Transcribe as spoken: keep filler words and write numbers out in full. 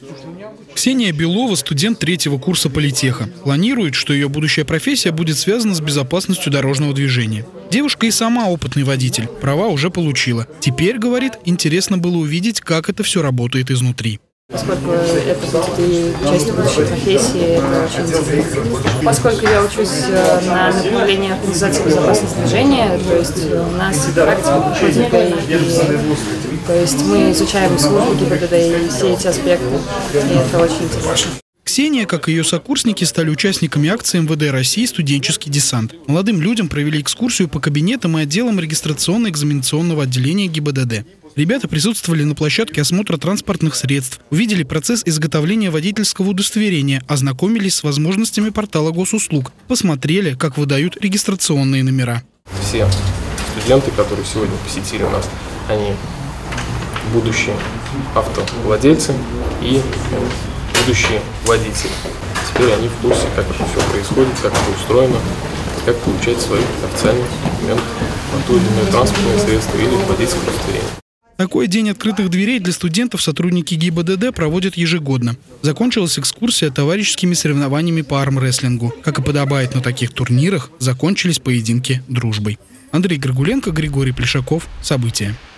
Ксения Белова – студент третьего курса политеха. Планирует, что ее будущая профессия будет связана с безопасностью дорожного движения. Девушка и сама опытный водитель, права уже получила. Теперь, говорит, интересно было увидеть, как это все работает изнутри. Поскольку это будет и часть будущей профессии, это очень интересно. Поскольку я учусь на направлении организации безопасности движения, то есть у нас практика проходит ГАИ, то есть мы изучаем службу ГИБДД и все эти аспекты, и это очень интересно. Ксения, как и ее сокурсники, стали участниками акции эм вэ дэ России «Студенческий десант». Молодым людям провели экскурсию по кабинетам и отделам регистрационно-экзаменационного отделения ГИБДД. Ребята присутствовали на площадке осмотра транспортных средств, увидели процесс изготовления водительского удостоверения, ознакомились с возможностями портала госуслуг, посмотрели, как выдают регистрационные номера. Все студенты, которые сегодня посетили нас, они будущие автовладельцы и будущие водители. Теперь они в курсе, как это все происходит, как это устроено, как получать свои официальные документы на то или иное транспортное средство или водительское удостоверение. Такой день открытых дверей для студентов сотрудники ГИБДД проводят ежегодно. Закончилась экскурсия товарищескими соревнованиями по армрестлингу. Как и подобает на таких турнирах, закончились поединки дружбой. Андрей Горгуленко, Григорий Плешаков. События.